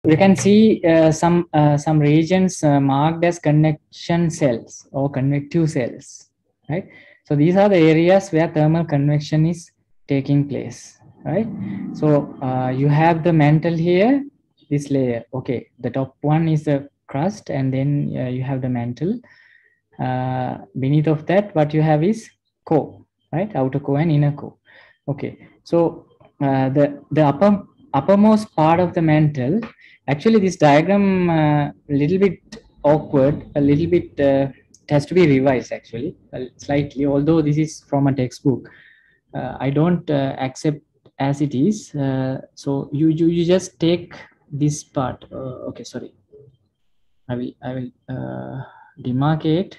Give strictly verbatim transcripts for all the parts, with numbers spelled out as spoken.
you can see uh, some uh, some regions uh, marked as convection cells or convective cells, right? So these are the areas where thermal convection is taking place, right? So uh, you have the mantle here, this layer. Okay, the top one is the crust, and then uh, you have the mantle. Uh, beneath of that, what you have is core, right? Outer core and inner core. Okay, so uh, the the upper uppermost part of the mantle. Actually, this diagram a uh, little bit awkward, a little bit. Uh, it has to be revised actually, uh, slightly. Although this is from a textbook, uh, I don't uh, accept as it is. Uh, so you, you you just take this part. Uh, okay, sorry. I will I will uh, demarcate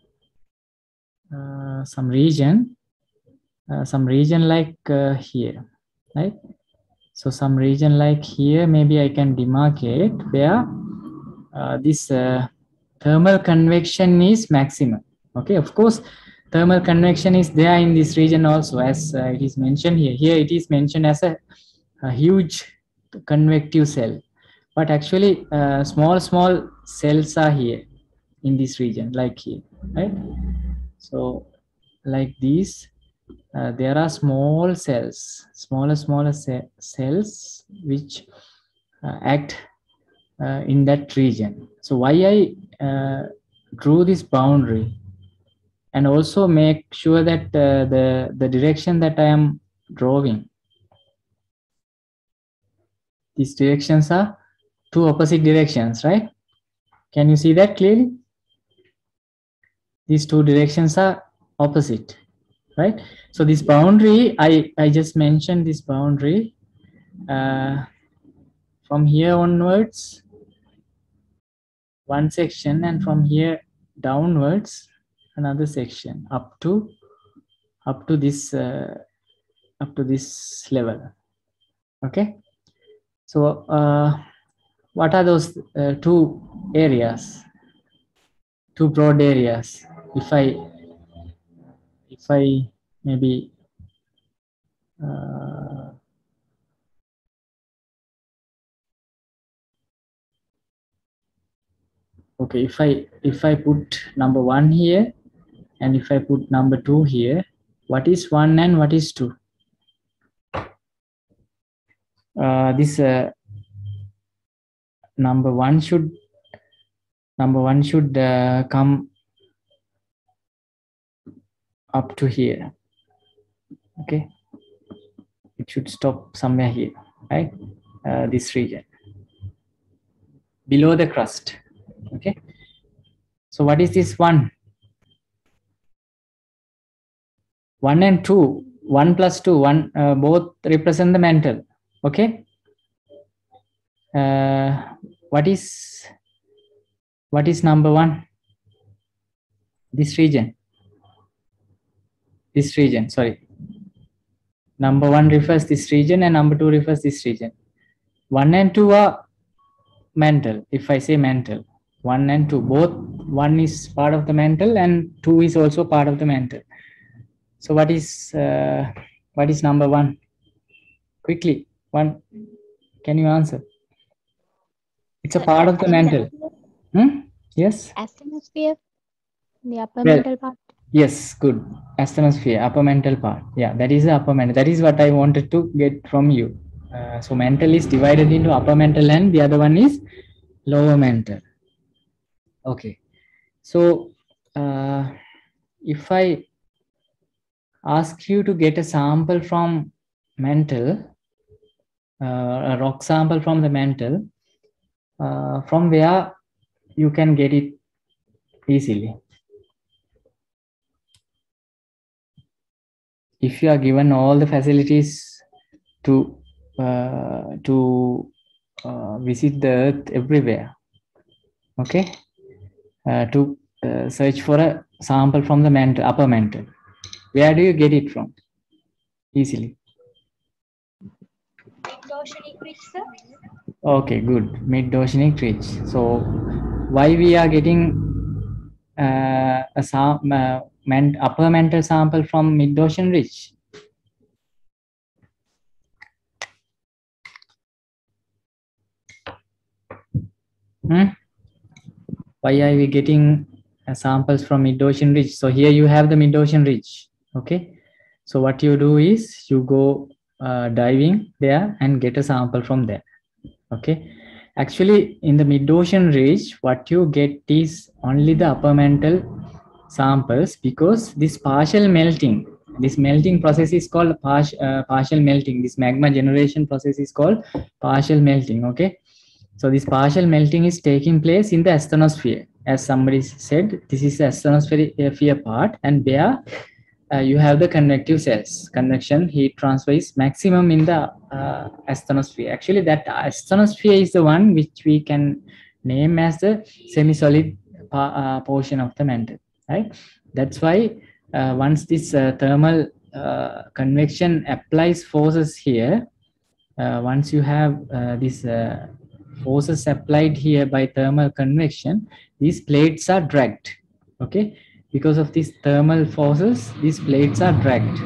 uh, some region, uh, some region like uh, here, right? So some region like here, maybe I can demarcate where uh, this uh, thermal convection is maximum. Okay, of course, thermal convection is there in this region also, as uh, it is mentioned here. Here it is mentioned as a, a huge convective cell, but actually uh, small small cells are here in this region, like here, right? So like these, uh, there are small cells, smaller smaller ce cells which uh, act uh, in that region. So why I uh, drew this boundary, and also make sure that uh, the the direction that I am drawing, these directions are two opposite directions, right? Can you see that clearly? These two directions are opposite, right? So this boundary, I, I just mentioned this boundary uh, from here onwards, one section, and from here downwards, another section up to up to this uh, up to this level. Okay. So uh, what are those uh, two areas, two broad areas? If I if I maybe uh, okay, if I if I put number one here, and if I put number two here, what is one and what is two? Uh, this uh, number one should number one should uh, come up to here. Okay, it should stop somewhere here, right? Uh, this region below the crust. Okay, so what is this one? One and two, one plus two, one uh, both represent the mantle. Okay, uh, what is what is number one? This region. This region. Sorry. Number one refers this region, and number two refers this region. One and two are mantle. If I say mantle, one and two, both one is part of the mantle and two is also part of the mantle. So what is uh, what is number one? Quickly, one. Can you answer? It's a part of the mantle. Hmm? Yes. Asthenosphere, the upper Well, mantle part. yes, good. Asthenosphere, upper mantle part. Yeah, that is the upper mantle. That is what I wanted to get from you. Uh, so mantle is divided into upper mantle and the other one is lower mantle. Okay. So uh, if I ask you to get a sample from mantle, uh, a rock sample from the mantle, uh, from where you can get it easily? If you are given all the facilities to uh, to uh, visit the earth everywhere, okay, uh, to uh, search for a sample from the mantle, upper mantle, where do you get it from easily? Mid-oceanic ridge, sir. Okay, good. Mid-oceanic ridge. So why we are getting uh, a sam uh, man upper mantle sample from mid-ocean ridge? Hmm? Why are we getting uh, samples from mid-ocean ridge? So here you have the mid-ocean ridge. Okay. So what you do is you go uh, diving there and get a sample from there. Okay. Actually, in the mid-ocean ridge, what you get is only the upper mantle samples, because this partial melting, this melting process is called partial, uh, partial melting. This magma generation process is called partial melting. Okay. So this partial melting is taking place in the asthenosphere. As somebody said, this is the asthenosphere part, and where uh, you have the convective cells. Convection heat transfer is maximum in the uh, asthenosphere. Actually, that asthenosphere is the one which we can name as the semi-solid uh, portion of the mantle, right? That's why uh, once this uh, thermal uh, convection applies forces here, uh, once you have uh, this uh, forces applied here by thermal convection, these plates are dragged. Okay, because of these thermal forces, these plates are dragged.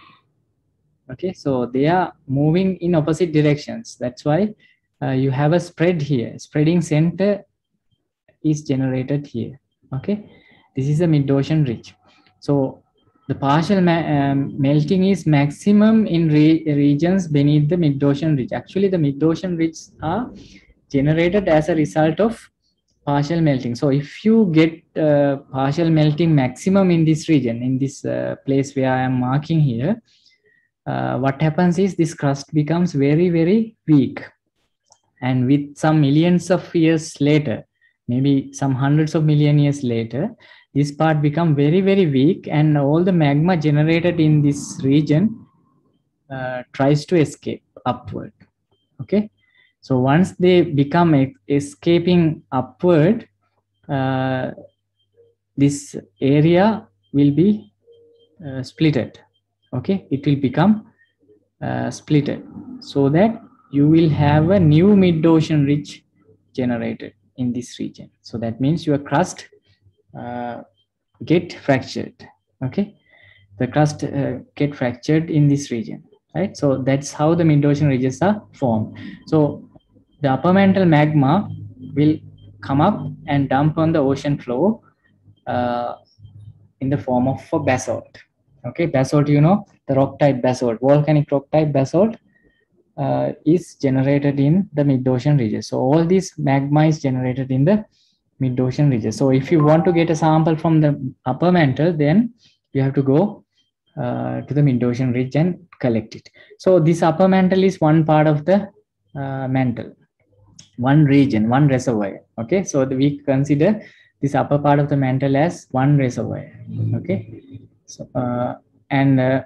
Okay, so they are moving in opposite directions. That's why uh, you have a spread here. Spreading center is generated here. Okay, this is a mid-ocean ridge. So the partial um, melting is maximum in re regions beneath the mid-ocean ridge. Actually, the mid-ocean ridges are generated as a result of partial melting. So if you get uh, partial melting maximum in this region, in this uh, place where I am marking here, uh, what happens is this crust becomes very, very weak. And with some millions of years later, maybe some hundreds of million years later, this part become very, very weak, and all the magma generated in this region uh, tries to escape upward. Okay. So once they become escaping upward, uh, this area will be uh, splitted. Okay, it will become uh, splitted, so that you will have a new mid-ocean ridge generated in this region. So that means your crust uh, get fractured. Okay, the crust uh, get fractured in this region, right? So that's how the mid-ocean ridges are formed. So the upper mantle magma will come up and dump on the ocean floor uh, in the form of a basalt. Okay, basalt, you know, the rock type basalt, volcanic rock type basalt uh, is generated in the mid-ocean ridges. So all this magma is generated in the mid-ocean ridges. So if you want to get a sample from the upper mantle, then you have to go uh, to the mid-ocean ridge and collect it. So this upper mantle is one part of the uh, mantle, one region, one reservoir. Okay, so the, we consider this upper part of the mantle as one reservoir. Okay, so uh, and uh,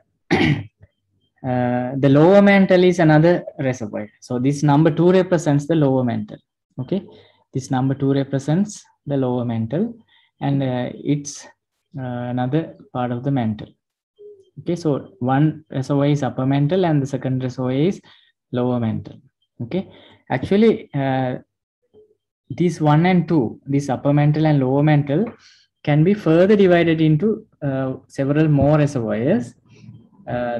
uh, the lower mantle is another reservoir. So this number two represents the lower mantle. Okay, this number two represents the lower mantle, and uh, it's uh, another part of the mantle. Okay, so one reservoir is upper mantle and the second reservoir is lower mantle. Okay, actually uh, these one and two, this upper mantle and lower mantle, can be further divided into uh, several more reservoirs uh,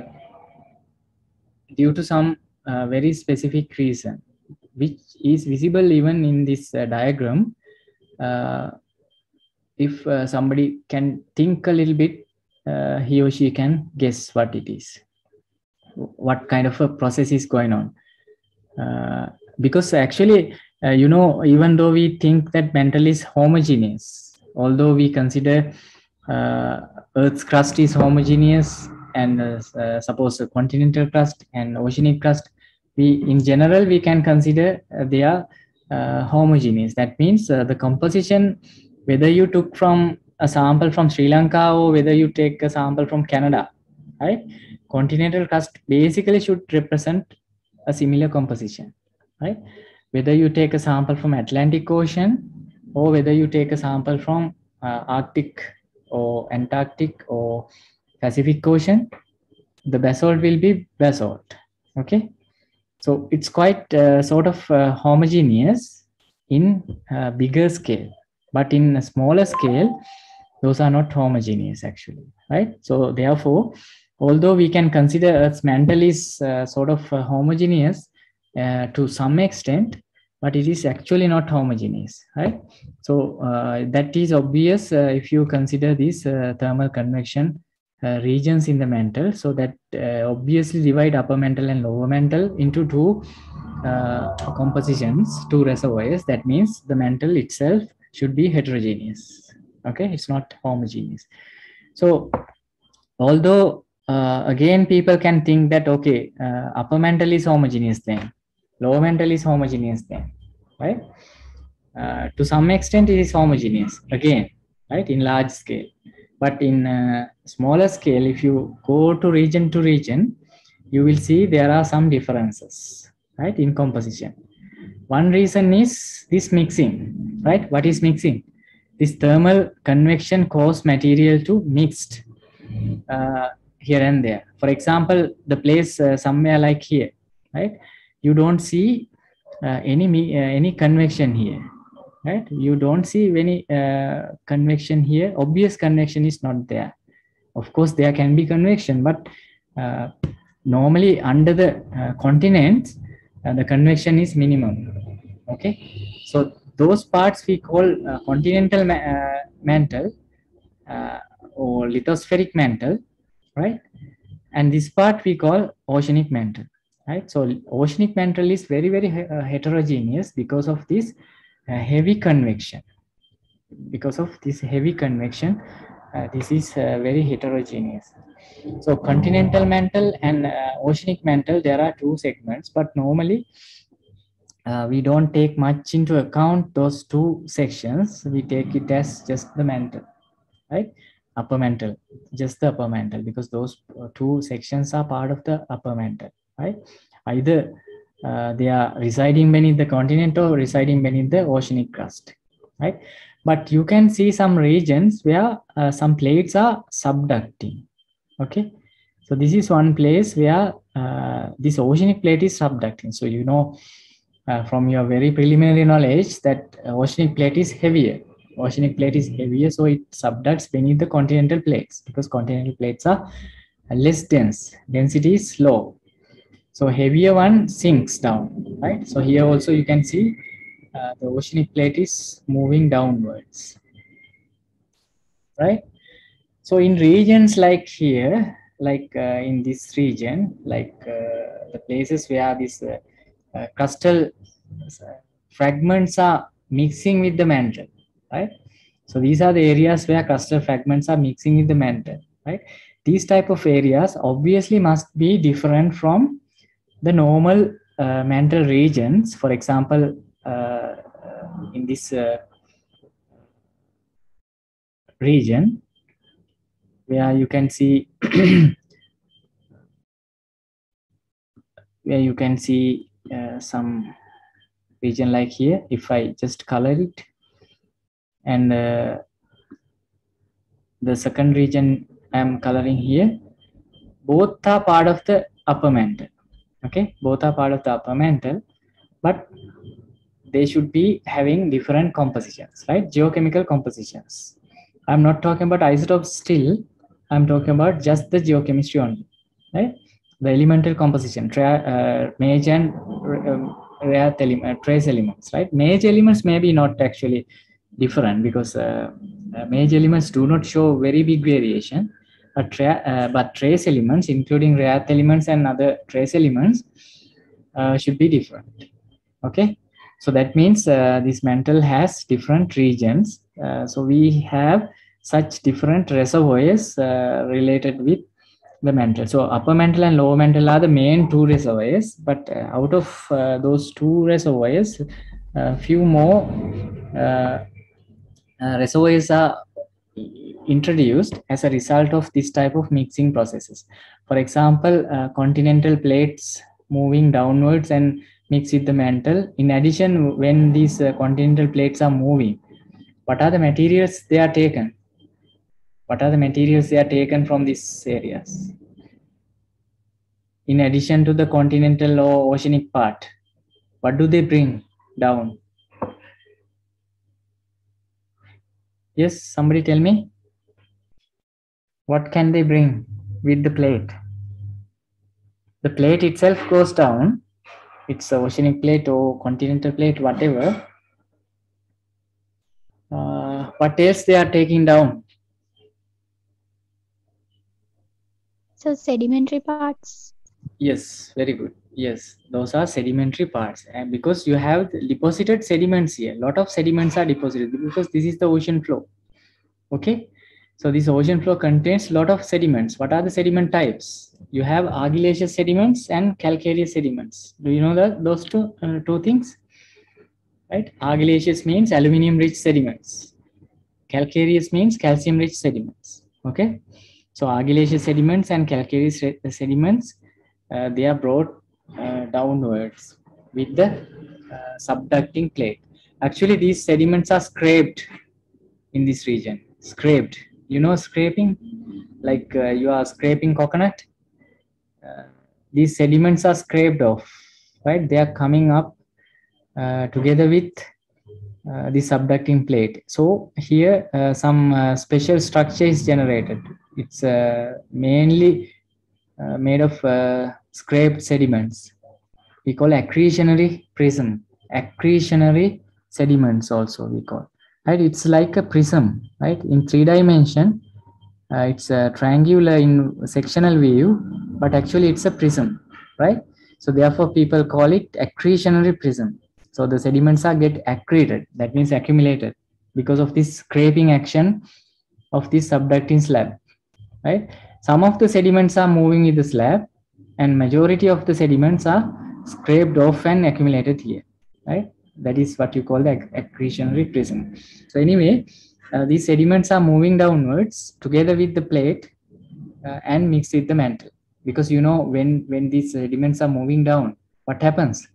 due to some uh, very specific reason, which is visible even in this uh, diagram. Uh, if uh, somebody can think a little bit, uh, he or she can guess what it is, what kind of a process is going on. Uh, because actually, uh, you know, even though we think that mantle is homogeneous, although we consider uh, Earth's crust is homogeneous, and uh, uh, suppose a continental crust and oceanic crust, we in general we can consider uh, they are uh, homogeneous. That means uh, the composition, whether you took from a sample from Sri Lanka or whether you take a sample from Canada, right? Continental crust basically should represent a similar composition, right? Whether you take a sample from Atlantic Ocean or whether you take a sample from uh, Arctic or Antarctic or Pacific Ocean, the basalt will be basalt. Okay, so it's quite uh, sort of uh, homogeneous in a bigger scale, but in a smaller scale, those are not homogeneous actually, right? So therefore, although we can consider Earth's mantle is uh, sort of uh, homogeneous uh, to some extent, but it is actually not homogeneous, right? So uh, that is obvious uh, if you consider these uh, thermal convection uh, regions in the mantle. So that uh, obviously divide upper mantle and lower mantle into two uh, compositions, two reservoirs. That means the mantle itself should be heterogeneous. Okay, it's not homogeneous. So although uh, again people can think that okay, uh, upper mantle is homogeneous then, lower mantle is homogeneous then, right? Uh, to some extent it is homogeneous again, right, in large scale. But in uh, smaller scale, if you go to region to region, you will see there are some differences, right, in composition. One reason is this mixing, right? What is mixing? This thermal convection cause material to mixed uh, here and there. For example, the place uh, somewhere like here, right? You don't see uh, any uh, any convection here, right? You don't see any uh, convection here. Obvious convection is not there. Of course, there can be convection, but uh, normally under the uh, continents, uh, the convection is minimum. Okay, so those parts we call uh, continental ma uh, mantle uh, or lithospheric mantle, right? And this part we call oceanic mantle, right? So oceanic mantle is very very uh, heterogeneous because of this uh, heavy convection. Because of this heavy convection, uh, this is uh, very heterogeneous. So continental mantle and uh, oceanic mantle, there are two segments, but normally uh, we don't take much into account those two sections. We take it as just the mantle, right? Upper mantle, just the upper mantle, because those two sections are part of the upper mantle, right? Either uh, they are residing beneath the continent or residing beneath the oceanic crust, right? But you can see some regions where uh, some plates are subducting. Okay, so this is one place where uh, this oceanic plate is subducting. So you know uh, from your very preliminary knowledge that uh, oceanic plate is heavier. Oceanic plate is heavier, so it subducts beneath the continental plates because continental plates are less dense. Density is low. So heavier one sinks down, right? So here also you can see uh, the oceanic plate is moving downwards, right? So in regions like here, like uh, in this region, like uh, the places where these uh, uh, crustal fragments are mixing with the mantle, right? So these are the areas where crustal fragments are mixing with the mantle, right? These type of areas obviously must be different from the normal uh, mantle regions. For example, uh, in this uh, region, where you can see where you can see uh, some region like here. If I just color it, and uh, the second region I'm coloring here, both are part of the upper mantle. Okay, both are part of the upper mantle, but they should be having different compositions, right? Geochemical compositions. I'm not talking about isotopes still. I'm talking about just the geochemistry only, right? The elemental composition, uh, major and um, rare element, trace elements, right? Major elements may be not actually different because uh, uh, major elements do not show very big variation, but, tra uh, but trace elements, including rare elements and other trace elements, uh, should be different. Okay, so that means uh, this mantle has different regions. Uh, so we have such different reservoirs uh, related with the mantle. So upper mantle and lower mantle are the main two reservoirs, but uh, out of uh, those two reservoirs, a few more uh, uh, reservoirs are introduced as a result of this type of mixing processes. For example, uh, continental plates moving downwards and mix with the mantle. In addition, when these uh, continental plates are moving, what are the materials they are taken? What are the materials they are taken from these areas? In addition to the continental or oceanic part, what do they bring down? Yes, somebody tell me. What can they bring with the plate? The plate itself goes down, it's a oceanic plate or continental plate, whatever. Uh, what else they are taking down? So sedimentary parts. Yes, very good. Yes, those are sedimentary parts, and because you have deposited sediments here, a lot of sediments are deposited because this is the ocean floor. Okay, so this ocean floor contains a lot of sediments. What are the sediment types? You have argillaceous sediments and calcareous sediments. Do you know that those two uh, two things? Right? Argillaceous means aluminium-rich sediments. Calcareous means calcium-rich sediments. Okay, so argillaceous sediments and calcareous sediments, uh, they are brought uh, downwards with the uh, subducting plate. Actually, these sediments are scraped in this region. Scraped. You know scraping? Like uh, you are scraping coconut. Uh, these sediments are scraped off, right? They are coming up uh, together with uh, the subducting plate. So here uh, some uh, special structure is generated. It's uh, mainly uh, made of uh, scraped sediments. We call accretionary prism. Accretionary sediments also we call. Right? It's like a prism, right? In three dimension, uh, it's a triangular in sectional view, but actually it's a prism, right? So therefore people call it accretionary prism. So the sediments are get accreted, that means accumulated, because of this scraping action of this subducting slab, right? Some of the sediments are moving with the slab, and majority of the sediments are scraped off and accumulated here, right? That is what you call the accretionary prism. So anyway, uh, these sediments are moving downwards together with the plate uh, and mixed with the mantle. Because you know when when these sediments are moving down, what happens?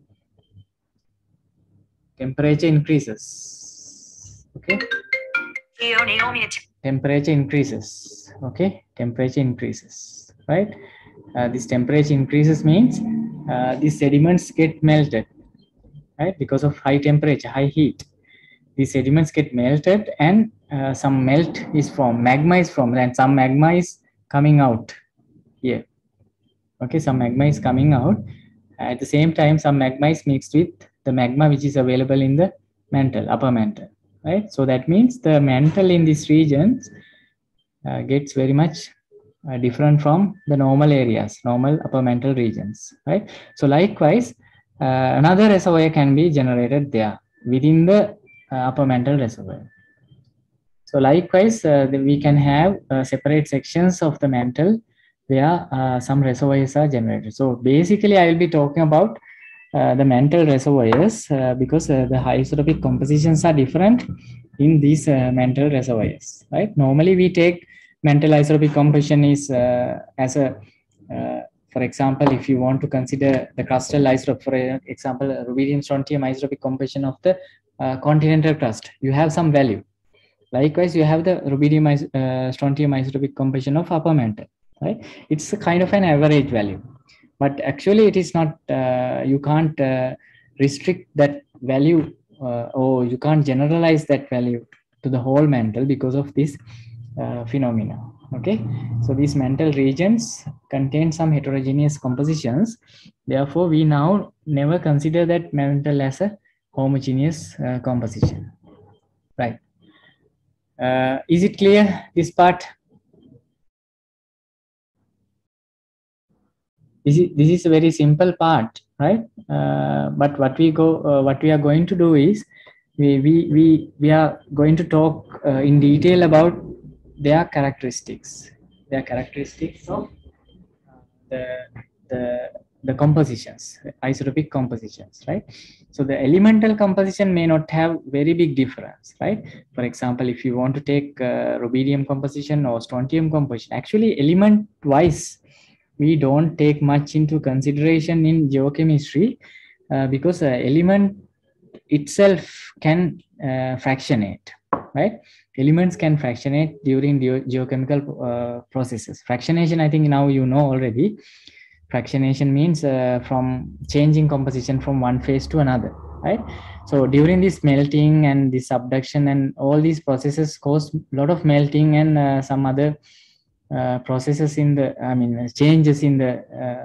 Temperature increases. Okay. Temperature increases. Okay. Temperature increases. Right. Uh, this temperature increases means uh, these sediments get melted. Right. Because of high temperature, high heat, these sediments get melted, and uh, some melt is formed. Magma is formed, and some magma is coming out here. Okay. Some magma is coming out. At the same time, some magma is mixed with the magma which is available in the mantle, upper mantle, right? So that means the mantle in these regions uh, gets very much uh, different from the normal areas, normal upper mantle regions, right? So likewise, uh, another reservoir can be generated there within the uh, upper mantle reservoir. So likewise, uh, the, we can have uh, separate sections of the mantle where uh, some reservoirs are generated. So basically, I will be talking about uh, the mantle reservoirs uh, because uh, the isotopic compositions are different in these uh, mantle reservoirs, right? Normally, we take mantle isotopic composition is uh, as a, uh, for example, if you want to consider the crustal isotope, for example, rubidium strontium isotopic composition of the uh, continental crust, you have some value. Likewise, you have the rubidium uh, strontium isotopic composition of upper mantle, right? It's a kind of an average value, but actually it is not, uh, you can't uh, restrict that value uh, or you can't generalize that value to the whole mantle because of this uh, phenomena, okay? So these mantle regions contain some heterogeneous compositions. Therefore, we now never consider that mantle as a homogeneous uh, composition, right? Uh, is it clear, this part? This is, this is a very simple part, right? Uh, but what we go, uh, what we are going to do is, we, we, we, we are going to talk uh, in detail about their characteristics, their characteristics of the, the, the compositions, isotopic compositions, right? So the elemental composition may not have very big difference, right? For example, if you want to take uh, rubidium composition or strontium composition, actually element wise, we don't take much into consideration in geochemistry uh, because uh, element itself can uh, fractionate, right? Elements can fractionate during ge geochemical uh, processes. Fractionation, I think now you know already. Fractionation means uh, from changing composition from one phase to another, right? So during this melting and the subduction and all these processes cause a lot of melting and uh, some other uh, processes in the, I mean, changes in the uh,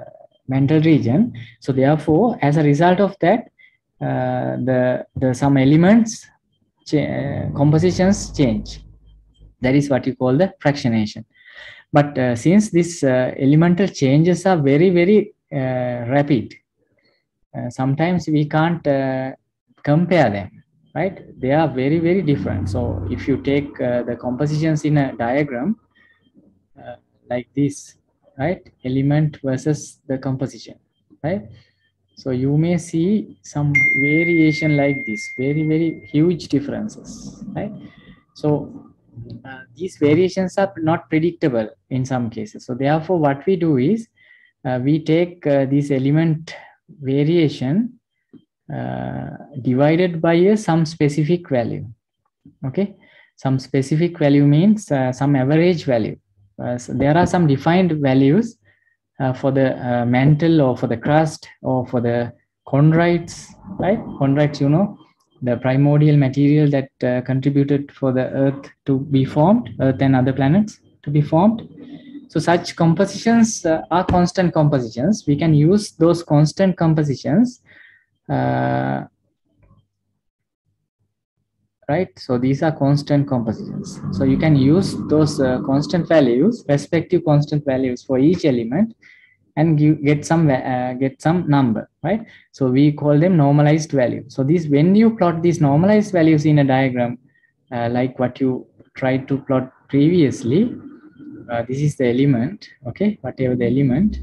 mantle region. So therefore, as a result of that, uh, the, the some elements uh, compositions change. That is what you call the fractionation. But uh, since these uh, elemental changes are very, very uh, rapid, uh, sometimes we can't uh, compare them, right? They are very, very different. So if you take uh, the compositions in a diagram uh, like this, right? Element versus the composition, right? So you may see some variation like this, very, very huge differences, right? So uh, these variations are not predictable in some cases. So therefore, what we do is uh, we take uh, this element variation uh, divided by a some specific value. Okay, some specific value means uh, some average value. Uh, so there are some defined values uh, for the uh, mantle or for the crust or for the chondrites, right? Chondrites, you know, the primordial material that uh, contributed for the Earth to be formed, Earth and other planets to be formed. So such compositions uh, are constant compositions. We can use those constant compositions, uh, right? So these are constant compositions. So you can use those uh, constant values, respective constant values for each element, and give, get some uh, get some number, right? So we call them normalized values. So these, when you plot these normalized values in a diagram, uh, like what you tried to plot previously, uh, this is the element, okay, whatever the element,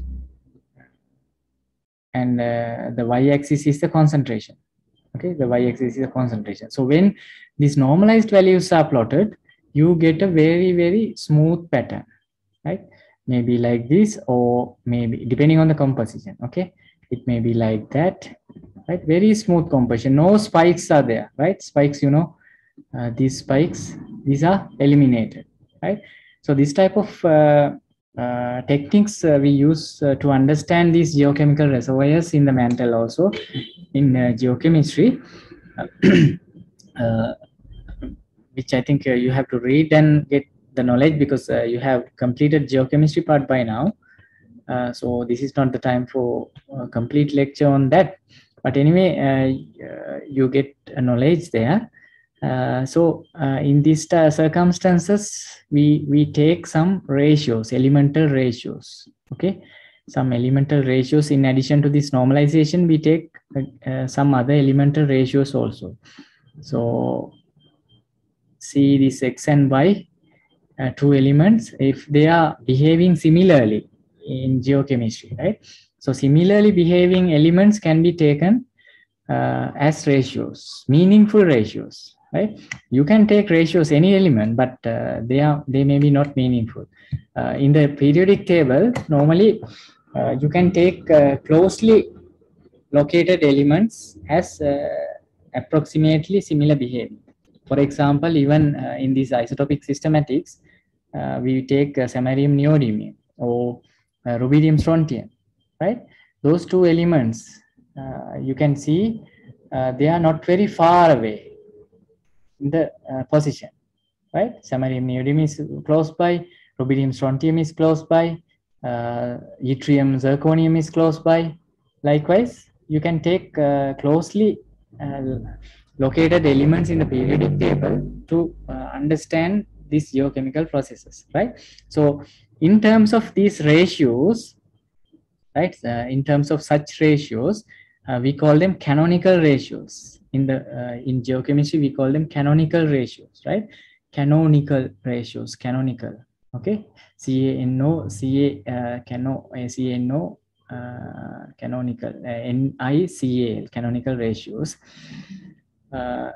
and uh, the y-axis is the concentration. Okay, the y-axis is the concentration. So when these normalized values are plotted, you get a very, very smooth pattern, right? Maybe like this, or maybe depending on the composition. Okay, it may be like that, right? Very smooth composition. No spikes are there, right? Spikes, you know, uh, these spikes, these are eliminated, right? So this type of uh, uh, techniques uh, we use uh, to understand these geochemical reservoirs in the mantle also in uh, geochemistry, uh, which I think uh, you have to read and get the knowledge, because uh, you have completed geochemistry part by now. Uh, so this is not the time for a complete lecture on that. But anyway, uh, uh, you get a knowledge there. Uh, so uh, in these uh, circumstances, we, we take some ratios, elemental ratios, okay? Some elemental ratios. In addition to this normalization, we take uh, uh, some other elemental ratios also. So see this X and Y, uh, two elements, if they are behaving similarly in geochemistry, right? So similarly behaving elements can be taken uh, as ratios, meaningful ratios, right? You can take ratios any element, but uh, they are they may be not meaningful. Uh, in the periodic table, normally uh, you can take uh, closely located elements as uh, approximately similar behavior. For example, even uh, in this isotopic systematics, uh, we take uh, samarium neodymium or uh, rubidium strontium, right? Those two elements, uh, you can see uh, they are not very far away in the uh, position, right? Samarium neodymium is close by, rubidium strontium is close by, uh, yttrium zirconium is close by. Likewise, you can take uh, closely uh, located elements in the periodic table to uh, understand these geochemical processes, right? So in terms of these ratios, right, uh, in terms of such ratios, uh, we call them canonical ratios. In the uh, in geochemistry, we call them canonical ratios, right? Canonical ratios, canonical, okay? C A N O, C A, uh, cano, C A N O, uh, canonical, uh, N I C A L, canonical ratios, uh,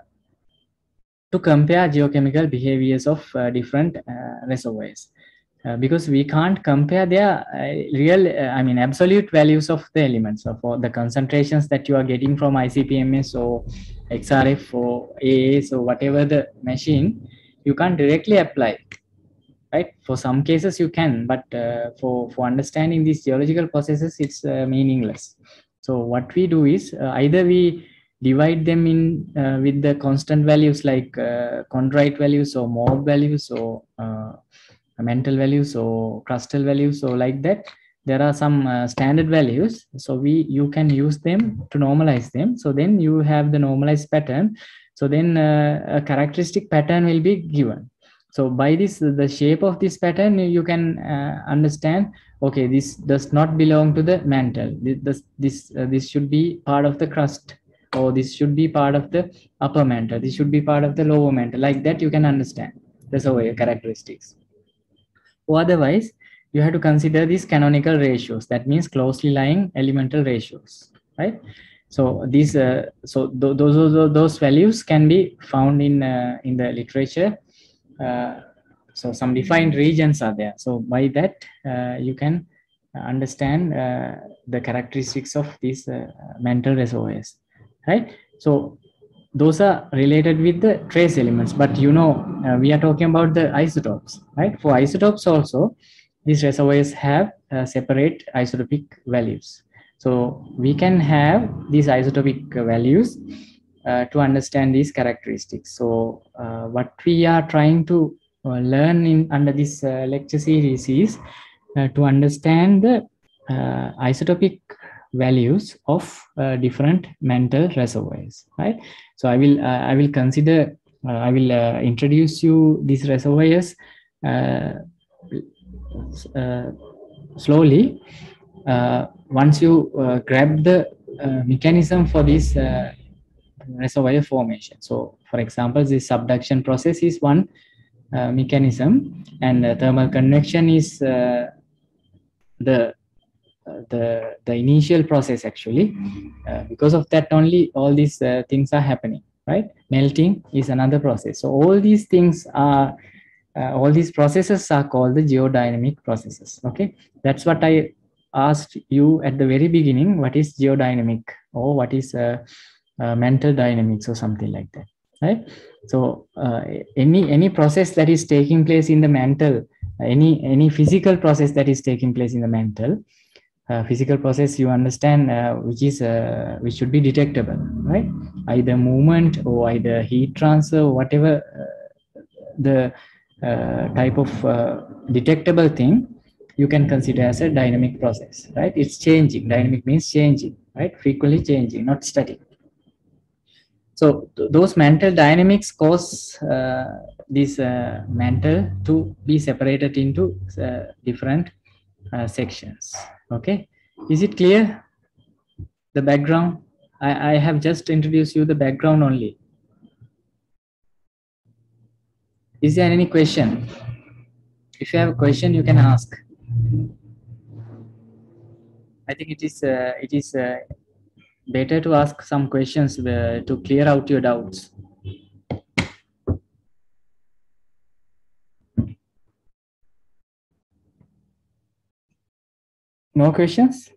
to compare geochemical behaviors of uh, different uh, reservoirs. Uh, because we can't compare their uh, real, uh, I mean, absolute values of the elements. So for the concentrations that you are getting from I C P M S or X R F or A A, so whatever the machine, you can't directly apply, right? For some cases you can, but uh, for, for understanding these geological processes, it's uh, meaningless. So what we do is uh, either we divide them in uh, with the constant values like uh, chondrite values or morb values or uh, mental values or crustal values or like that. there are some uh, standard values. So we you can use them to normalize them. So then you have the normalized pattern. So then uh, a characteristic pattern will be given. So by this, the shape of this pattern, you can uh, understand, okay, this does not belong to the mantle. This this uh, this should be part of the crust, or this should be part of the upper mantle. This should be part of the lower mantle. Like that, you can understand the surveyor characteristics. Or otherwise, you have to consider these canonical ratios. That means closely lying elemental ratios, right? So these, uh, so th those, those those values can be found in uh, in the literature. Uh, so some defined regions are there. So by that, uh, you can understand uh, the characteristics of these uh, mantle reservoirs, right? So those are related with the trace elements, but you know, uh, we are talking about the isotopes, right? For isotopes also, these reservoirs have uh, separate isotopic values. So we can have these isotopic values uh, to understand these characteristics. So uh, what we are trying to uh, learn in under this uh, lecture series is uh, to understand the uh, isotopic values of uh, different mantle reservoirs, right? So I will uh, I will consider uh, I will uh, introduce you these reservoirs uh, uh, slowly. Uh, once you uh, grab the uh, mechanism for this uh, reservoir formation. So for example, this subduction process is one uh, mechanism, and uh, thermal convection is uh, the uh, the the initial process actually. Uh, because of that only all these uh, things are happening, right? Melting is another process. So all these things are uh, all these processes are called the geodynamic processes. Okay, that's what I asked you at the very beginning. What is geodynamic, or what is uh, uh, mantle dynamics, or something like that, right? So uh, any any process that is taking place in the mantle, any any physical process that is taking place in the mantle, uh, physical process, you understand, uh, which is uh, which should be detectable, right? Either movement or either heat transfer, or whatever uh, the uh, type of uh, detectable thing, you can consider as a dynamic process, right? It's changing. Dynamic means changing, right? Frequently changing, not static. So th those mantle dynamics cause uh, this uh, mantle to be separated into uh, different uh, sections. Okay, is it clear? The background, I, I have just introduced you the background only. Is there any question? If you have a question, you can ask. I think it is uh, it is uh, better to ask some questions uh, to clear out your doubts. No questions?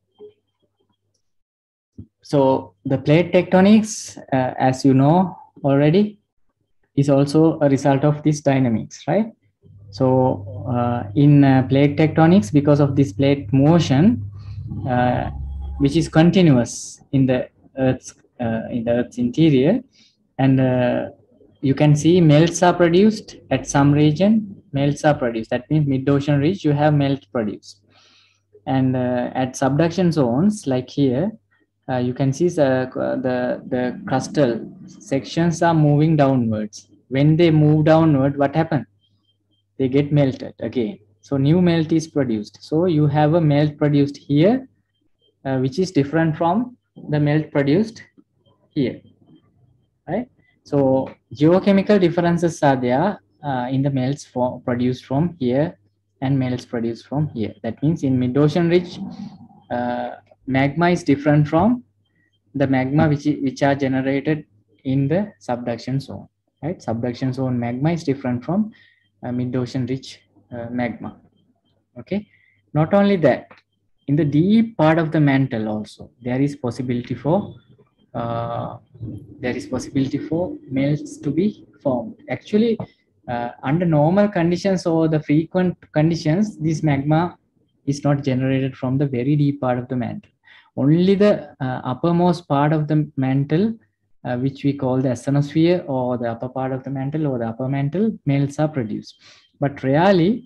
So the plate tectonics, uh, as you know already, is also a result of this dynamics, right? So uh, in uh, plate tectonics, because of this plate motion, uh, which is continuous in the Earth's uh, in the Earth's interior, and uh, you can see melts are produced at some region. Melts are produced. That means mid-ocean ridge, you have melt produced, and uh, at subduction zones like here, uh, you can see the, the the crustal sections are moving downwards. When they move downward, what happens? They get melted again. So new melt is produced. So you have a melt produced here, uh, which is different from the melt produced here, right? So geochemical differences are there uh, in the melts for, produced from here and melts produced from here. That means in mid-ocean ridge, uh, magma is different from the magma which, which are generated in the subduction zone, right? Subduction zone magma is different from uh, mid-ocean ridge uh, magma. Okay, not only that, in the deep part of the mantle also there is possibility for uh, there is possibility for melts to be formed. Actually, uh, under normal conditions or the frequent conditions, this magma is not generated from the very deep part of the mantle. Only the uh, uppermost part of the mantle, uh, which we call the asthenosphere, or the upper part of the mantle or the upper mantle, melts are produced. But rarely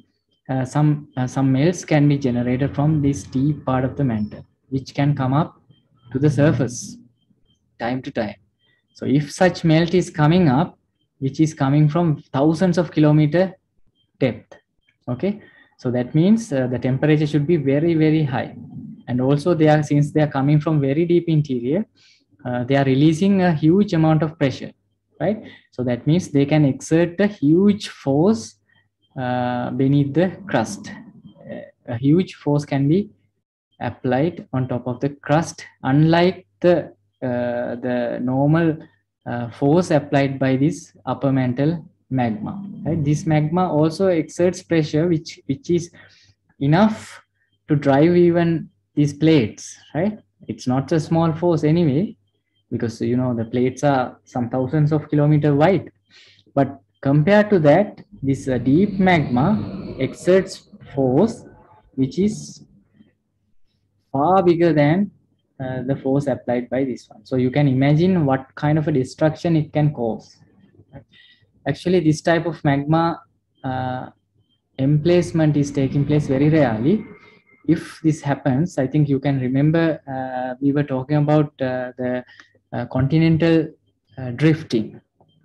uh, some uh, some melts can be generated from this deep part of the mantle, which can come up to the surface time to time. So if such melt is coming up, which is coming from thousands of kilometer depth, okay, so that means uh, the temperature should be very very high, and also they are, since they are coming from very deep interior, uh, they are releasing a huge amount of pressure, right? So that means they can exert a huge force uh, beneath the crust. Uh, a huge force can be applied on top of the crust, unlike the uh, the normal uh, force applied by this upper mantle magma, right? This magma also exerts pressure which which is enough to drive even these plates, right? It's not a small force anyway, because you know the plates are some thousands of kilometers wide, but compared to that, this uh, deep magma exerts force which is far bigger than uh, the force applied by this one. So you can imagine what kind of a destruction it can cause. Actually, this type of magma uh, emplacement is taking place very rarely. If this happens, I think you can remember uh, we were talking about uh, the uh, continental uh, drifting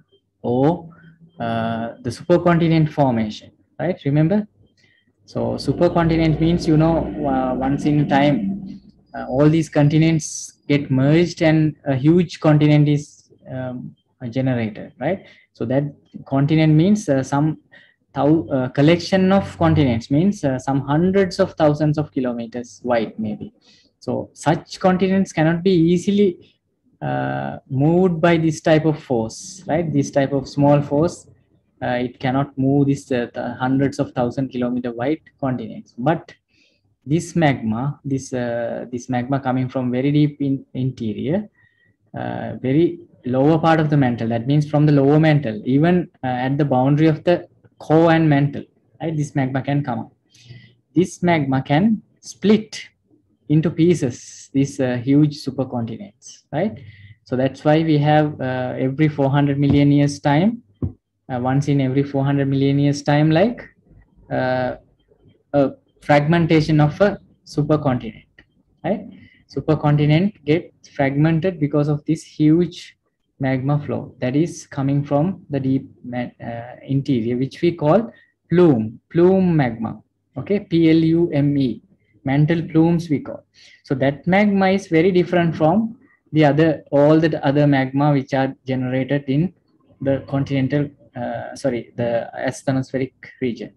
or uh, the supercontinent formation, right? Remember? So supercontinent means, you know, uh, once in time, uh, all these continents get merged and a huge continent is um, generated, right? So that continent means uh, some thou uh, collection of continents, means uh, some hundreds of thousands of kilometers wide maybe. So such continents cannot be easily uh, moved by this type of force, right? This type of small force, uh, it cannot move this uh, the hundreds of thousand kilometer wide continents. But this magma, this uh, this magma coming from very deep in interior, uh, very lower part of the mantle, that means from the lower mantle, even uh, at the boundary of the core and mantle, right? This magma can come up. This magma can split into pieces these uh, huge supercontinents, right? So that's why we have uh, every four hundred million years time, uh, once in every four hundred million years time, like uh, a fragmentation of a supercontinent, right? Supercontinent get fragmented because of this huge magma flow that is coming from the deep uh, interior, which we call plume, plume magma, okay, P L U M E, mantle plumes we call. So that magma is very different from the other, all the other magma which are generated in the continental, uh, sorry, the asthenospheric region,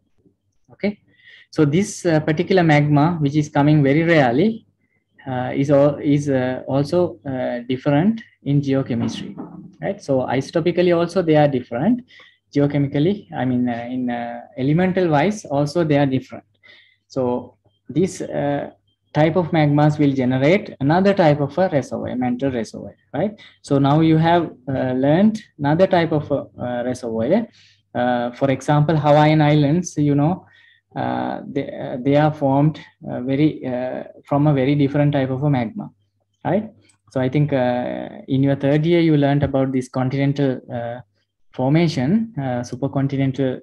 okay. So this uh, particular magma, which is coming very rarely, uh, is, all, is uh, also uh, different in geochemistry, right? So isotopically also they are different. Geochemically, I mean uh, in uh, elemental wise also they are different. So this uh, type of magmas will generate another type of a reservoir, mantle reservoir, right? So now you have uh, learned another type of a uh, reservoir. Uh, for example, Hawaiian Islands, you know, uh, they, uh, they are formed uh, very uh, from a very different type of a magma, right? So I think uh, in your third year you learned about this continental uh, formation, uh, supercontinental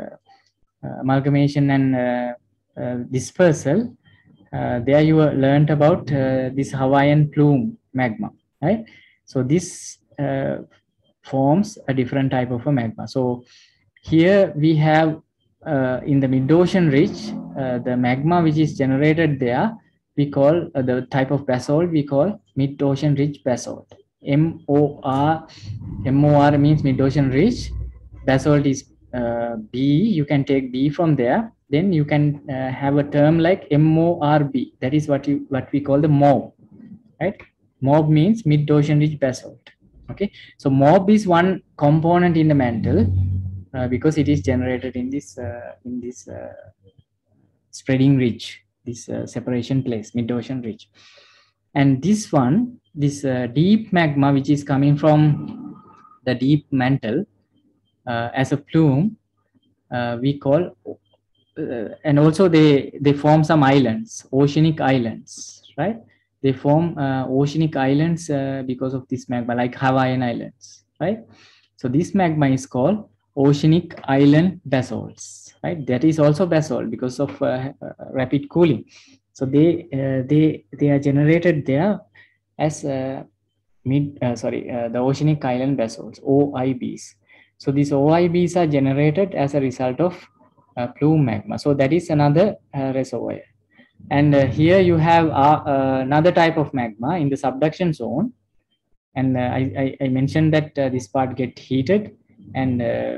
uh, uh, amalgamation and uh, uh, dispersal. Uh, there you learned about uh, this Hawaiian plume magma, right? So this uh, forms a different type of a magma. So here we have uh, in the mid-ocean ridge, uh, the magma which is generated there, we call uh, the type of basalt we call mid-ocean ridge basalt. M O R, M O R means mid-ocean ridge. Basalt is uh, B, you can take B from there. Then you can uh, have a term like M O R B. That is what you what we call the M O B, right? M O B means mid-ocean ridge basalt. Okay, so M O B is one component in the mantle uh, because it is generated in this uh, in this uh, spreading ridge, this uh, separation place, mid-ocean ridge. And this one, this uh, deep magma which is coming from the deep mantle uh, as a plume, uh, we call. Uh, and also they they form some islands, oceanic islands, right? They form uh, oceanic islands uh, because of this magma, like Hawaiian Islands, right? So this magma is called oceanic island basalts, right? That is also basalt because of uh, uh, rapid cooling. So they uh, they they are generated there as uh, mid uh, sorry uh, the oceanic island basalts, O I Bs. So these O I Bs are generated as a result of uh, plume magma. So that is another uh, reservoir. And uh, here you have uh, uh, another type of magma in the subduction zone. And uh, I, I, I mentioned that uh, this part get heated and uh,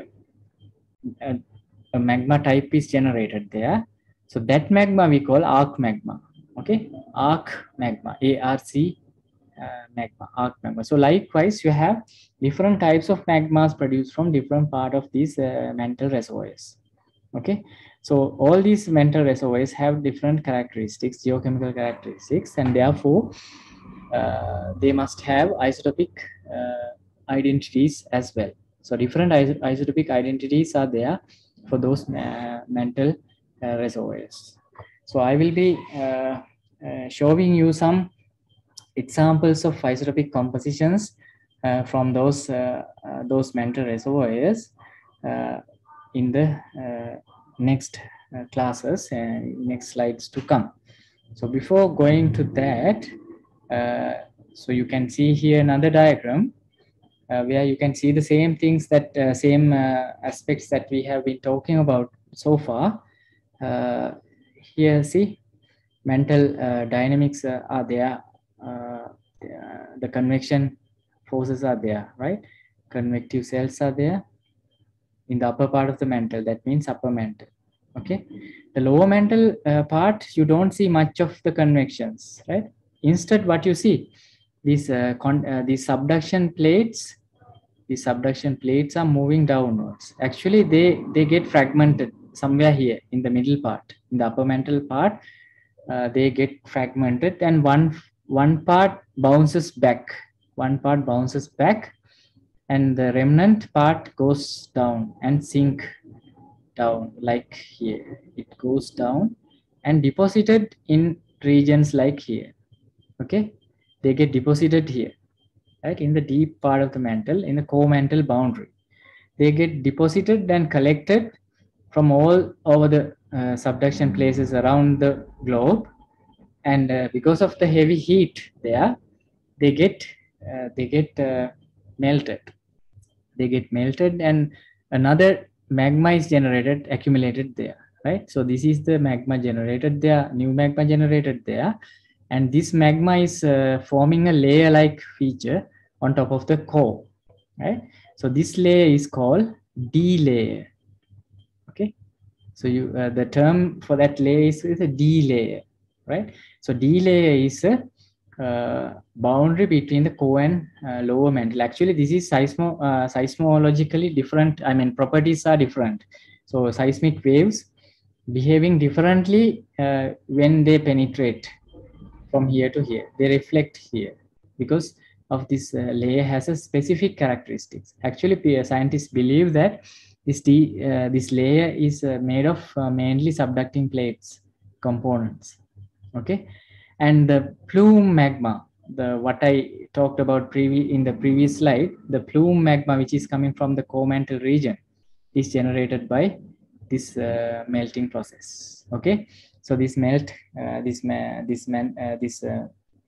a, a magma type is generated there. So that magma we call arc magma. Okay, arc magma, A R C uh, magma, arc magma. So likewise, you have different types of magmas produced from different part of these uh, mantle reservoirs. Okay, so all these mantle reservoirs have different characteristics, geochemical characteristics, and therefore uh, they must have isotopic uh, identities as well. So different iso isotopic identities are there for those uh, mantle uh, reservoirs. So I will be uh, uh, showing you some examples of isotopic compositions uh, from those uh, uh, those mantle reservoirs uh, in the uh, next uh, classes and next slides to come. So before going to that, uh, so you can see here another diagram uh, where you can see the same things that uh, same uh, aspects that we have been talking about so far. Uh, here, see, mantle uh, dynamics uh, are there. Uh, the convection forces are there, right? Convective cells are there in the upper part of the mantle. That means upper mantle. Okay. The lower mantle uh, part, you don't see much of the convections, right? Instead, what you see, these uh, con uh, these subduction plates, these subduction plates are moving downwards. Actually, they they get fragmented somewhere here in the middle part, in the upper mantle part. Uh, they get fragmented, and one one part bounces back. One part bounces back, and the remnant part goes down and sink down like here. It goes down and deposited in regions like here. Okay, they get deposited here, right, in the deep part of the mantle, in the core mantle boundary. They get deposited and collected from all over the uh, subduction places around the globe, and uh, because of the heavy heat there, they get uh, they get uh, melted. They get melted, and another magma is generated, accumulated there, right? So this is the magma generated there, new magma generated there, and this magma is uh, forming a layer-like feature on top of the core, right? So this layer is called D layer. Okay, so you uh, the term for that layer is, is a D layer, right? So D layer is a uh, boundary between the core and uh, lower mantle. Actually, this is seismo uh, seismologically different. I mean, properties are different. So seismic waves behaving differently uh, when they penetrate from here to here. They reflect here because of this uh, layer has a specific characteristics. Actually, scientists believe that this D, uh, this layer is uh, made of uh, mainly subducting plates components. Okay, and the plume magma, the what I talked about previ in the previous slide, the plume magma, which is coming from the core mantle region, is generated by this uh, melting process. Okay, so this melt, uh, this ma this man, uh, this uh,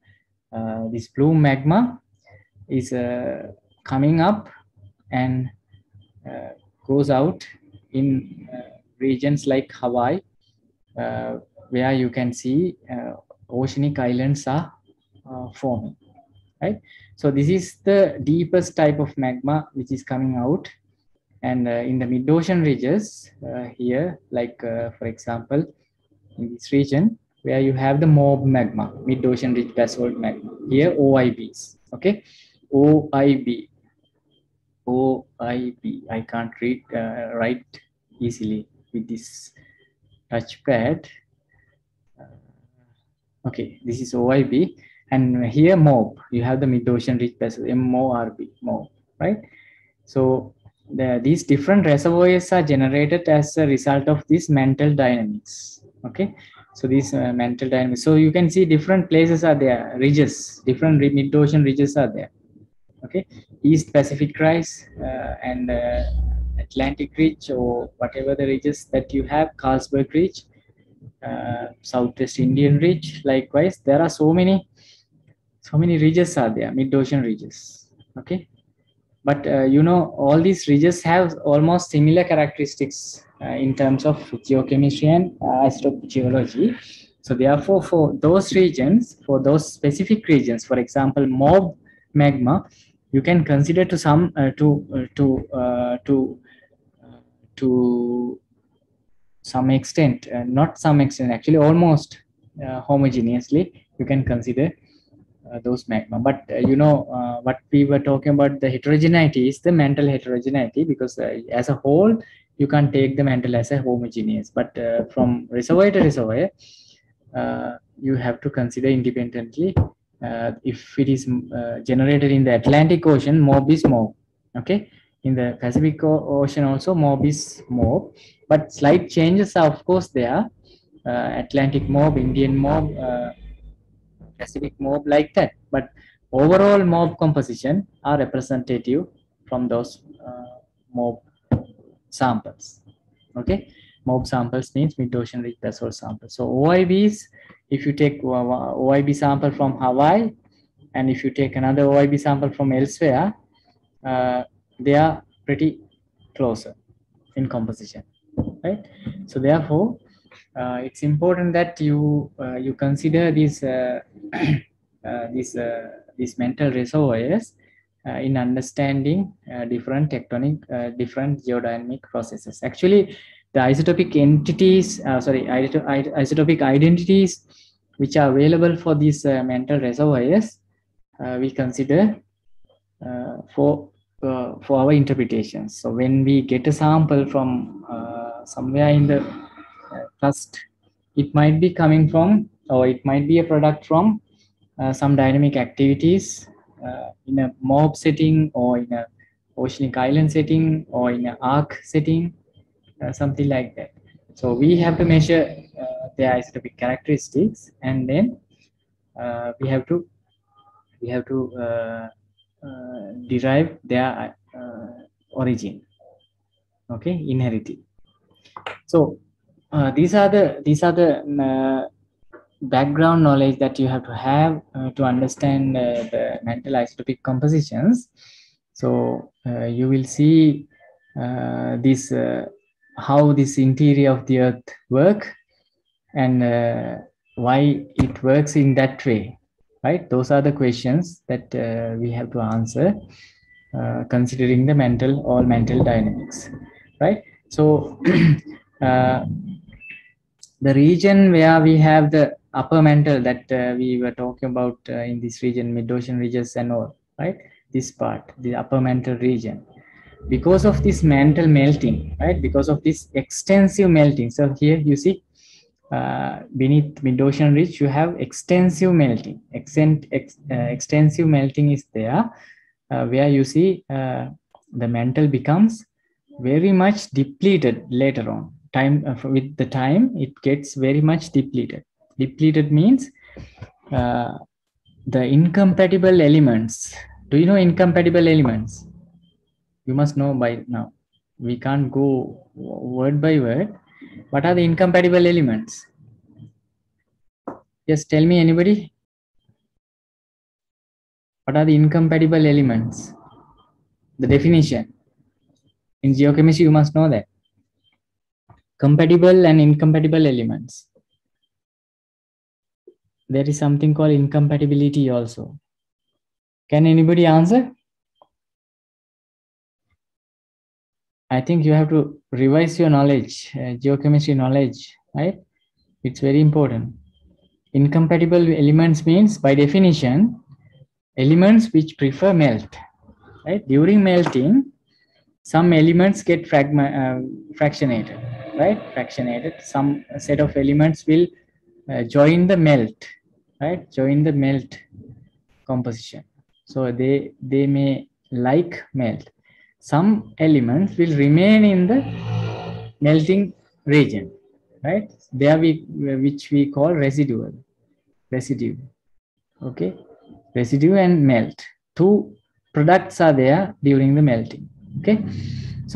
uh, this plume magma is uh, coming up and uh, goes out in uh, regions like Hawaii, uh, where you can see uh, oceanic islands are uh, forming, right? So this is the deepest type of magma which is coming out, and uh, in the mid-ocean ridges uh, here, like uh, for example, in this region where you have the MOB magma, mid-ocean ridge basalt magma, here O I Bs, okay, O I B, O I B, I can't read, uh, write easily with this touchpad. Okay, this is O I B, and here MOB, you have the mid-ocean ridge basalt, M O R B, MOB, right? So the, these different reservoirs are generated as a result of this mantle dynamics. Okay, so these uh, mantle dynamics. So you can see different places are there, ridges, different mid-ocean ridges are there. Okay, East Pacific rise uh, and uh, Atlantic Ridge or whatever the ridges that you have, Carlsberg Ridge, uh, Southwest Indian Ridge. Likewise, there are so many, so many ridges are there, mid-ocean ridges. Okay, but uh, you know, all these ridges have almost similar characteristics uh, in terms of geochemistry and uh, isotopic geology. So therefore, for those regions, for those specific regions, for example, mob magma, you can consider to some uh, to uh, to uh, to uh, to some extent, uh, not some extent, actually almost uh, homogeneously, you can consider uh, those magma. But uh, you know, uh, what we were talking about, the heterogeneity is the mantle heterogeneity, because uh, as a whole, you can't take the mantle as a homogeneous. But uh, from reservoir to reservoir, uh, you have to consider independently. Uh, if it is uh, generated in the Atlantic Ocean, mob is mob. Okay, in the Pacific Ocean also, mob is mob. But slight changes are of course there. Uh, Atlantic mob, Indian mob, uh, Pacific mob, like that. But overall mob composition are representative from those uh, mob samples. Okay, mob samples means mid-ocean ridge basalt samples. So O I Bs, if you take O I B sample from Hawaii, and if you take another O I B sample from elsewhere, uh, they are pretty closer in composition, right? So therefore, uh, it's important that you uh, you consider these uh, uh, these uh, these mantle reservoirs uh, in understanding uh, different tectonic, uh, different geodynamic processes. Actually, the isotopic entities, uh, sorry, isotopic identities which are available for these uh, mantle reservoirs, uh, we consider uh, for uh, for our interpretations. So when we get a sample from uh, somewhere in the uh, crust, it might be coming from, or it might be a product from uh, some dynamic activities uh, in a mob setting, or in a oceanic island setting, or in an arc setting, uh, something like that. So we have to measure uh, their isotopic characteristics, and then uh, we have to we have to uh, uh, derive their uh, origin. Okay, inherited. So uh, these are the these are the uh, background knowledge that you have to have uh, to understand uh, the mantle isotopic compositions. So uh, you will see uh, this uh, how this interior of the earth work, and uh, why it works in that way, right? Those are the questions that uh, we have to answer uh, considering the mantle or mantle dynamics, right? So uh, the region where we have the upper mantle that uh, we were talking about uh, in this region, mid-ocean ridges and all, right? This part, the upper mantle region, because of this mantle melting, right? Because of this extensive melting. So here you see uh, beneath mid-ocean ridge, you have extensive melting. Extent, ex, uh, extensive melting is there, uh, where you see uh, the mantle becomes very much depleted later on. Time uh, with the time, it gets very much depleted. Depleted means uh, the incompatible elements. Do you know incompatible elements? You must know by now. We can't go word by word. What are the incompatible elements? Just tell me, anybody. What are the incompatible elements? The definition. In geochemistry, you must know that. Compatible and incompatible elements. There is something called incompatibility also. Can anybody answer? I think you have to revise your knowledge, uh, geochemistry knowledge, right? It's very important. Incompatible elements means, by definition, elements which prefer melt, right? During melting, some elements get fragment, uh, fractionated, right? Fractionated. Some set of elements will uh, join the melt, right? Join the melt composition. So they, they may like melt. Some elements will remain in the melting region, right? There we, which we call residual, residue, okay? Residue and melt. Two products are there during the melting, okay? So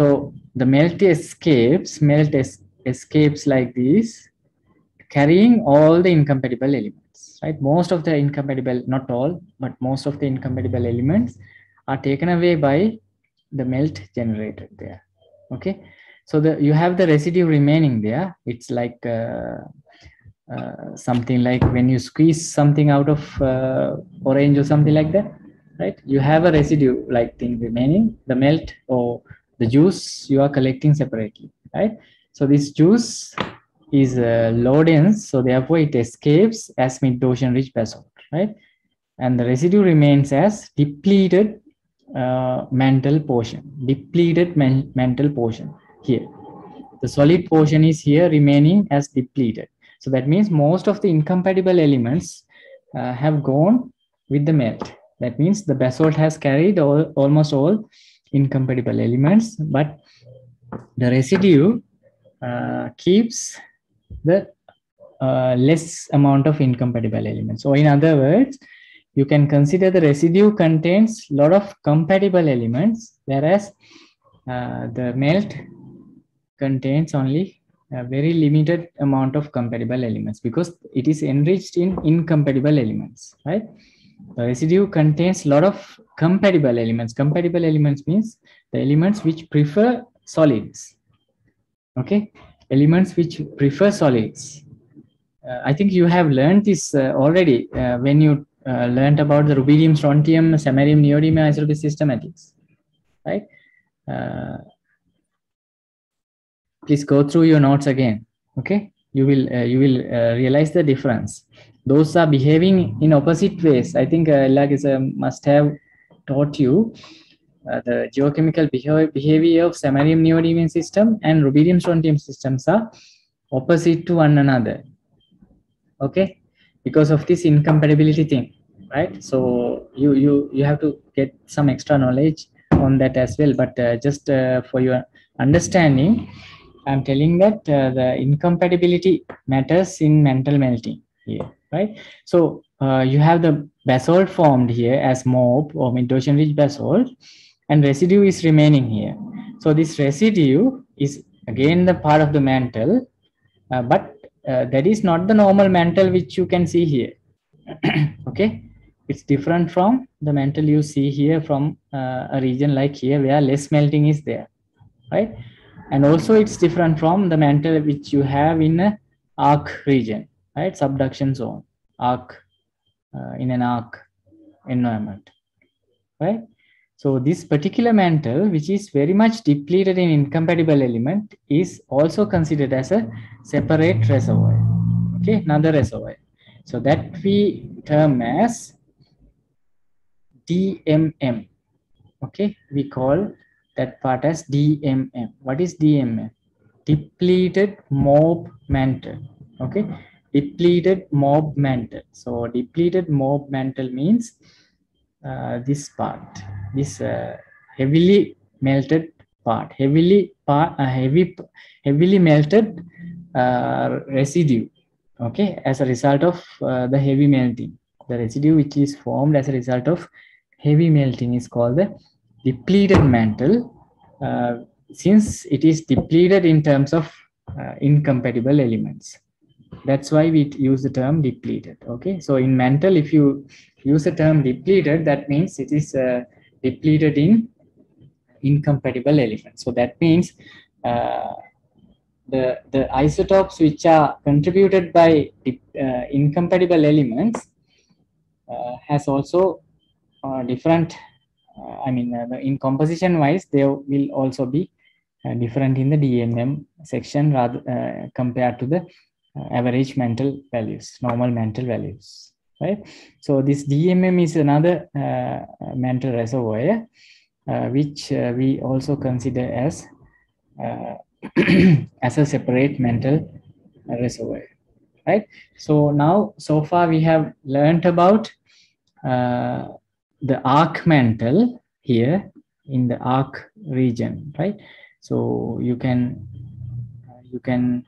the melt escapes, melt es escapes like this, carrying all the incompatible elements, right? Most of the incompatible, not all, but most of the incompatible elements are taken away by the melt generated there. Okay, so the you have the residue remaining there. It's like uh, uh, something like when you squeeze something out of uh, orange or something like that, right? You have a residue like thing remaining, the melt or the juice you are collecting separately, right? So this juice is uh, low dense, so therefore it escapes as mid-ocean rich basalt, right? And the residue remains as depleted uh, mantle portion, depleted man mantle portion here. The solid portion is here remaining as depleted. So that means most of the incompatible elements uh, have gone with the melt. That means the basalt has carried all, almost all incompatible elements, but the residue uh, keeps the uh, less amount of incompatible elements. So in other words, you can consider the residue contains a lot of compatible elements, whereas uh, the melt contains only a very limited amount of compatible elements because it is enriched in incompatible elements, right? The residue contains a lot of compatible elements. Compatible elements means the elements which prefer solids. Okay, elements which prefer solids. Uh, I think you have learned this uh, already uh, when you uh, learned about the rubidium, strontium, samarium, neodymium isotopic systematics, right? Uh, please go through your notes again. Okay, you will uh, you will uh, realize the difference. Those are behaving in opposite ways. I think uh, like is uh, must have taught you uh, the geochemical behavior of samarium neodymium system and rubidium strontium systems are opposite to one another. Okay, because of this incompatibility thing, right? So you you you have to get some extra knowledge on that as well. But uh, just uh, for your understanding, I'm telling that uh, the incompatibility matters in mantle melting here, right? So uh, you have the basalt formed here as mob or mid-ocean ridge basalt, and residue is remaining here. So this residue is again the part of the mantle, uh, but uh, that is not the normal mantle which you can see here. Okay, it's different from the mantle you see here from uh, a region like here where less melting is there, right? And also it's different from the mantle which you have in a arc region, right? Subduction zone, arc, uh, in an arc environment, right? So this particular mantle, which is very much depleted in incompatible element, is also considered as a separate reservoir, okay, another reservoir. So that we term as D M M, okay, we call that part as D M M. What is D M M? Depleted mob mantle, okay, depleted mob mantle. So depleted mob mantle means uh, this part, this uh, heavily melted part, heavily part, uh, heavy, heavily melted uh, residue, okay, as a result of uh, the heavy melting. The residue which is formed as a result of heavy melting is called the depleted mantle, uh, since it is depleted in terms of uh, incompatible elements. That's why we use the term depleted. Okay, so in mantle, if you use the term depleted, that means it is uh, depleted in incompatible elements. So that means uh, the the isotopes which are contributed by uh, incompatible elements uh, has also uh, different. Uh, I mean, uh, in composition wise, they will also be uh, different in the D M M section rather uh, compared to the uh, average mantle values, normal mantle values, right? So this D M M is another uh, mantle reservoir, uh, which uh, we also consider as uh, as a separate mantle reservoir, right? So now, so far we have learned about uh, the arc mantle here in the arc region, right? So you can you can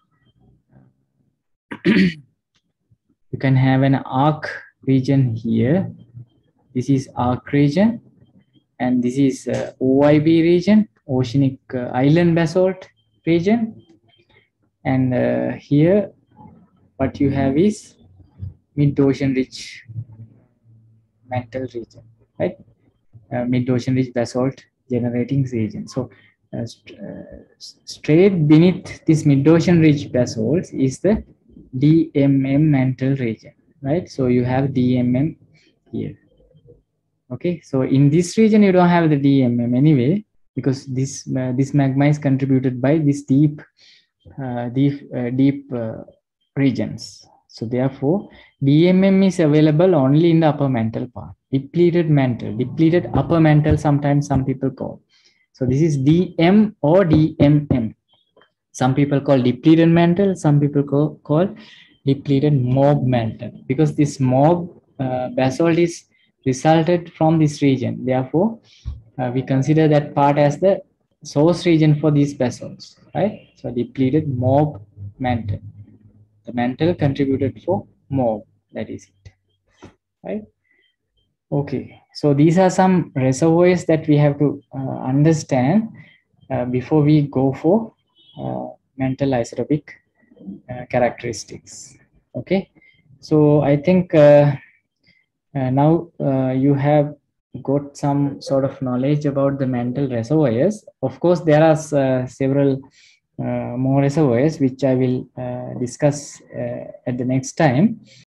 you can have an arc region here. This is arc region, and this is uh, O I B region, oceanic uh, island basalt region. And uh, here what you have is mid-ocean ridge mantle region, right? Uh, mid-ocean ridge basalt generating region. So uh, st uh, straight beneath this mid-ocean ridge basalt is the D M M mantle region, right? So you have D M M here. Okay, so in this region you don't have the D M M anyway, because this uh, this magma is contributed by this deep uh, deep uh, deep uh, regions. So therefore D M M is available only in the upper mantle part, depleted mantle, depleted upper mantle, sometimes some people call. So this is D M or D M M. Some people call depleted mantle, some people call, call depleted mob mantle, because this mob uh, basalt is resulted from this region. Therefore, uh, we consider that part as the source region for these basalts, right? So depleted mob mantle. The mantle contributed for mob, that is it, right? Okay, so these are some reservoirs that we have to uh, understand uh, before we go for uh, mantle isotopic uh, characteristics. Okay, so I think uh, uh, now uh, you have got some sort of knowledge about the mantle reservoirs. Of course, there are uh, several uh, more reservoirs which I will uh, discuss uh, at the next time.